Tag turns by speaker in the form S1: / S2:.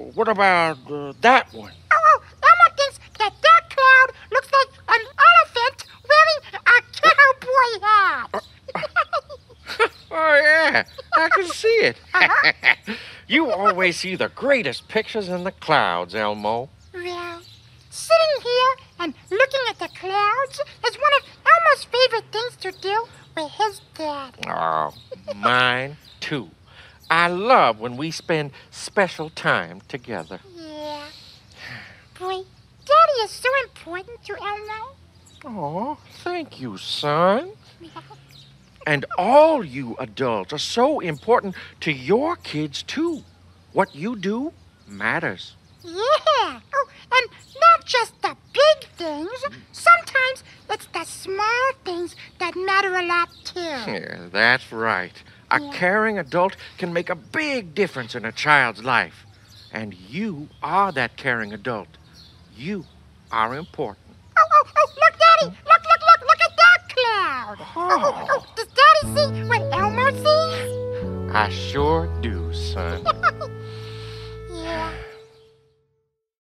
S1: what about that one?
S2: Oh, Elmo thinks that cloud looks like an elephant wearing a cowboy hat.
S1: Oh, yeah, I can see it. You always see the greatest pictures in the clouds, Elmo.
S2: Well, sitting here and looking at the clouds is one of Elmo's favorite things to do with his dad.
S1: Oh, mine too. I love when we spend special time together.
S2: Yeah. Boy, Daddy is so important to Elmo.
S1: Oh, thank you, son. And all you adults are so important to your kids, too. What you do matters.
S2: Yeah. Oh, and not just the big things. Sometimes it's the small things that matter a lot, too.
S1: Yeah, that's right. A caring adult can make a big difference in a child's life. And you are that caring adult. You are important.
S2: Oh, look, Daddy. Look at that cloud.
S1: Oh.
S2: Does Daddy see what Elmo sees?
S1: I sure do, son.